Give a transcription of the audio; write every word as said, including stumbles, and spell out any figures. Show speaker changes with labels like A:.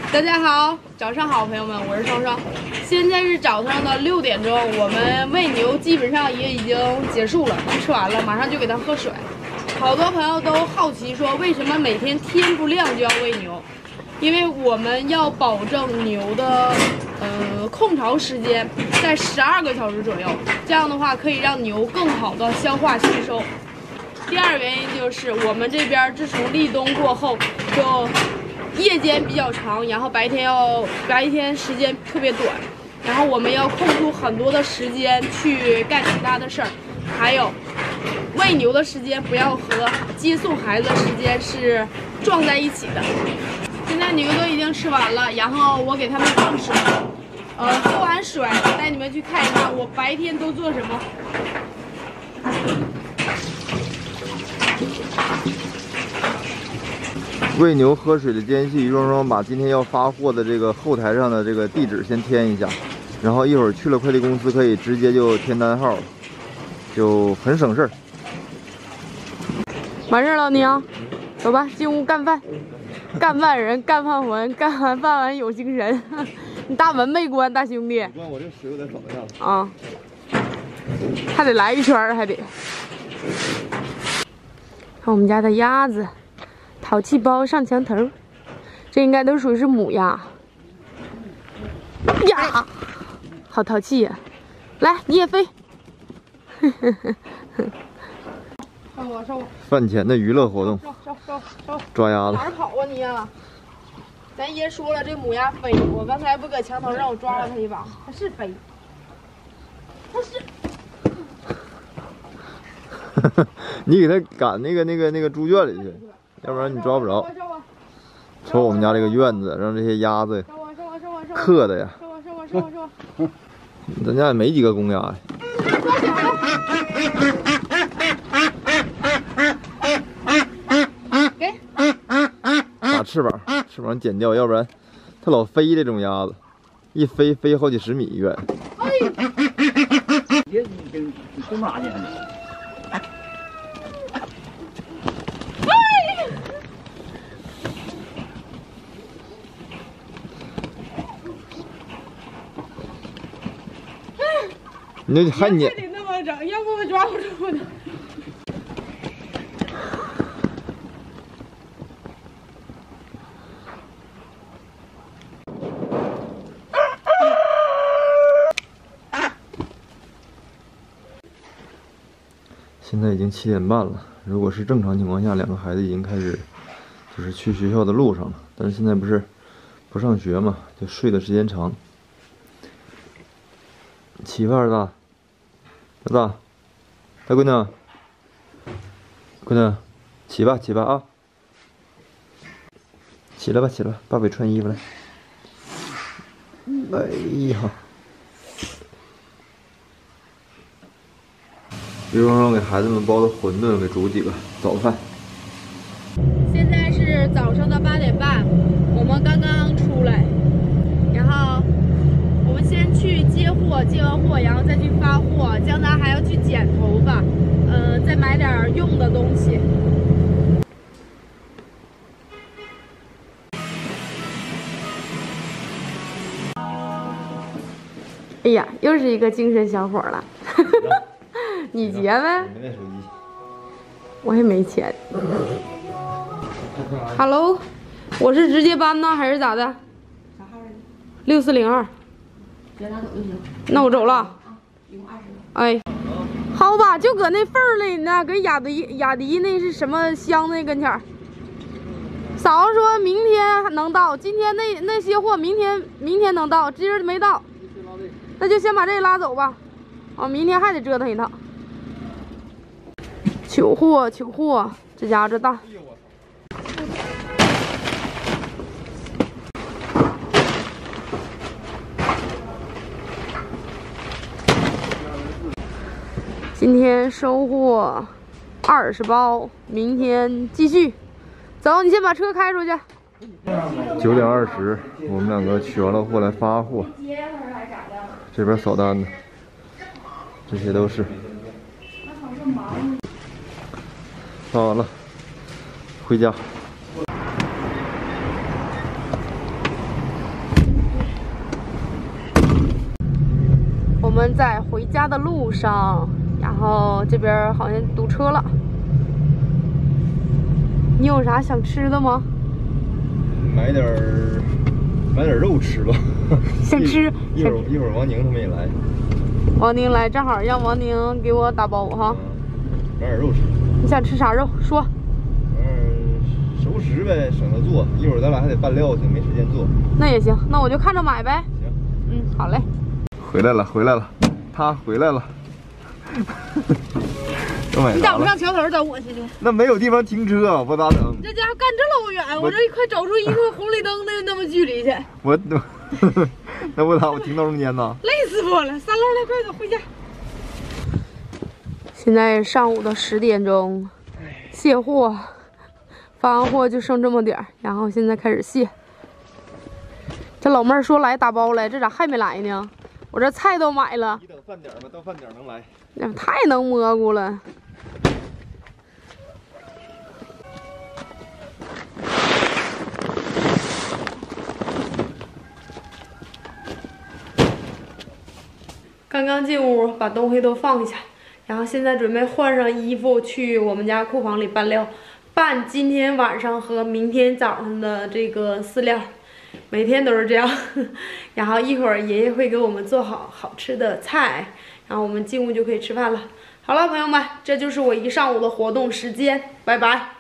A: 大家好，早上好，朋友们，我是双双。现在是早上的六点钟，我们喂牛基本上也已经结束了，吃完了，马上就给它喝水。好多朋友都好奇说，为什么每天天不亮就要喂牛？因为我们要保证牛的呃空巢时间在十二个小时左右，这样的话可以让牛更好的消化吸收。第二原因就是我们这边自从立冬过后，就夜间比较长，然后白天要白天时间特别短，然后我们要空出很多的时间去干其他的事儿，还有喂牛的时间不要和接送孩子的时间是撞在一起的。现在牛都已经吃完了，然后我给他们放水，呃，喝完水带你们去看一看我白天都做什么。
B: 喂牛喝水的间隙，于双双把今天要发货的这个后台上的这个地址先填一下，然后一会儿去了快递公司可以直接就填单号，就很省事儿。
A: 完事儿了你啊，走吧，进屋干饭。干饭人，干饭魂，干完饭完有精神。你大门没关，大兄弟。
B: 关我这水我得找一下子
A: 啊，还得来一圈，还得。看我们家的鸭子。淘气包上墙头，这应该都属于是母鸭。呀，好淘气呀！来，你也飞。上我上我。
B: 饭前的娱乐活动，
A: 上上上上
B: 抓鸭子。
A: 哪儿跑啊你呀？咱爷说了，这母鸭飞，我刚才不搁墙头让我抓了它一把，它是飞，它是。
B: 你给它赶那个那个那个猪圈里去。要不然你抓不着。瞅我们家这个院子，让这些鸭子刻的呀。咱家也没几个公鸭呀。
A: 给。
B: 把翅膀，翅膀剪掉，要不然它老飞这种鸭子，一飞飞好几十米远。
C: 也已经不拿去了。
B: 你这还撵？
A: 得那么整，要不我抓不住呢。
B: 现在已经七点半了，如果是正常情况下，两个孩子已经开始就是去学校的路上了。但是现在不是不上学嘛，就睡的时间长。起吧，儿子，儿子，大姑娘，姑娘，起吧，起吧啊！起来吧，起来吧，爸给穿衣服来。哎呀！于双双给孩子们包的馄饨，给煮几个早饭。
A: 现在是早上的八点半，我们刚刚出来，然后我们先去接货，接完货然后再去发货，江南还要去剪头发，呃，再买点用的东西。哎呀，又是一个精神小伙了。你结呗。
B: 没带手机。
A: 我也没钱。Hello， 我是值接班呢，还是咋的？啥号来着？六四零二。别拿走就行。那我走了。啊，一共二十。哎，好吧，就搁那缝儿里呢，搁雅迪雅迪那是什么箱子跟前儿。嫂子说明天能到，今天那那些货明天明天能到，今儿没到。那就先把这个拉走吧。啊，明天还得折腾一趟。取货，取货，这家伙这大。今天收获二十包，明天继续。走，你先把车开出去。
B: 九点二十，我们两个取完了货来发货。这边扫单的，这些都是。发完了，回家。
A: 们在回家的路上，然后这边好像堵车了。你有啥想吃的吗？
B: 买点儿，买点肉吃吧。
A: 想吃。
B: 一会儿一会儿王宁他们也来。
A: 王宁来，正好让王宁给我打包哈。
B: 买点肉吃。
A: 你想吃啥肉？说。
B: 嗯，熟食呗，省得做。一会儿咱俩还得拌料去，没时间做。
A: 那也行，那我就看着买呗。
B: 行。
A: 嗯，好嘞。
B: 回来了，回来了，他回来了。
A: 你咋不上桥头等我去呢？
B: 那没有地方停车，我咋整？
A: 这家伙干这老远，我这快走出一个红绿灯的那么距离去。
B: 我那我咋我停到中间呢？
A: 累死我了！三楼来，快走回家。现在上午的十点钟，卸货，发完货就剩这么点儿，然后现在开始卸。这老妹儿说来打包来，这咋还没来呢？我这菜都买了。
B: 你等饭点吧，到饭点能来。
A: 太能蘑菇了。刚刚进屋，把东西都放下，然后现在准备换上衣服去我们家库房里拌料，拌今天晚上和明天早上的这个饲料。每天都是这样，然后一会儿爷爷会给我们做好好吃的菜，然后我们进屋就可以吃饭了。好了，朋友们，这就是我一上午的活动时间，拜拜。